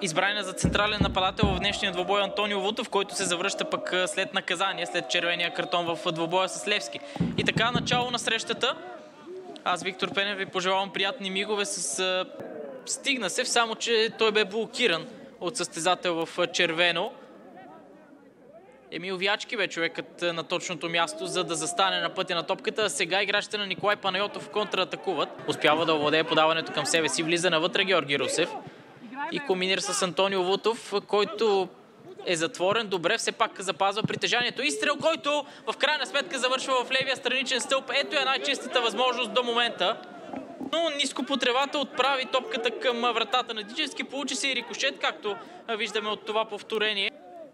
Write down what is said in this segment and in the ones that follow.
избрания за централен нападател в днешния двобой Антонио Вутов, който се завръща пък след наказание, след червения картон в двобоя с Левски. И така, начало на срещата. Аз, Виктор Пенев, ви пожелавам приятни мигове с стигна се, само че той бе блокиран от състезател в червено. Емил Вячки бе човекът на точното място, за да застане на пътя на топката. Сега играчите на Николай Панайотов контратакуват. Успява да овладее подаването към себе си. Влиза навътре Георги Русев и комбинира с Антонио Вутов, който е затворен. Добре, все пак запазва притежанието. Изстрел, който в крайна сметка завършва в левия страничен стълб. Ето е най-чистата възможност до момента. Но ниско по тревата отправи топката към вратата на Диджевски. Получи се и рикошет, както виждаме от това повторение.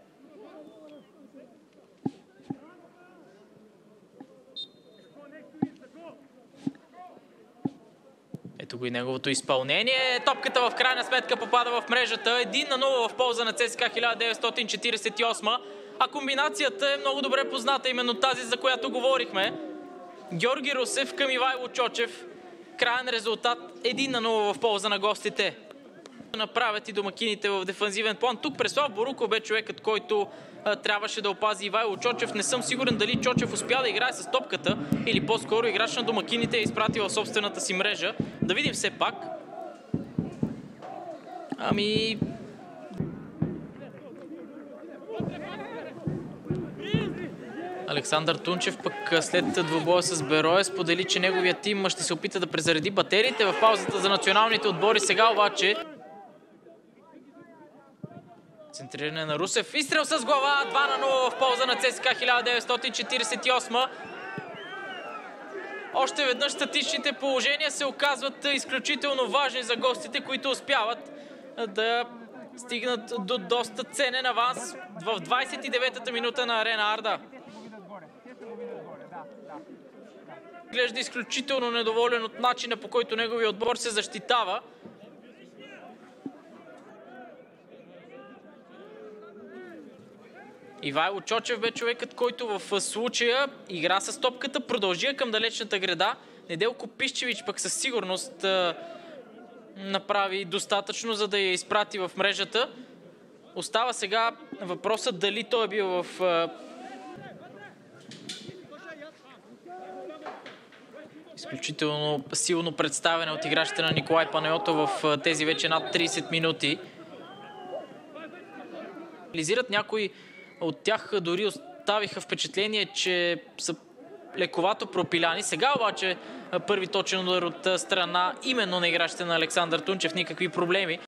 Ето го и неговото изпълнение. Топката в крайна сметка попада в мрежата. 1-0 в полза на ЦСКА 1948. А комбинацията е много добре позната, именно тази, за която говорихме. Георги Русев към Ивайло Чочев. Краен резултат 1-0 в полза на гостите. Направят и домакините в дефанзивен план. Тук Преслав Боруков бе човекът, който трябваше да опази Ивайло Чочев. Не съм сигурен дали Чочев успя да играе с топката или по-скоро играч на домакините е изпратил в собствената си мрежа. Да видим все пак. Александър Тунчев пък след двубоя с Берое сподели, че неговият тим ще се опита да презареди батериите в паузата за националните отбори. Сега обаче центриране на Русев. Изстрел с глава. 2-0 в полза на ЦСКА 1948. Още веднъж статичните положения се оказват изключително важни за гостите, които успяват да стигнат до доста ценен аванс в 29-та минута на Арена Арда. Глежда изключително недоволен от начина, по който неговия отбор се защитава. Ивайло Чочев бе човекът, който в случая игра с топката, продължи към далечната града. Неделко Пищевич пък със сигурност направи достатъчно, за да я изпрати в мрежата. Остава сега въпросът дали той е бил в изключително силно представяне от играчите на Николай Панайотов в тези вече над 30 минути. Реализират някои от тях, дори оставиха впечатление, че са лековато пропиляни. Сега обаче първи точен удар от страна именно на играчите на Александър Тунчев, никакви проблеми.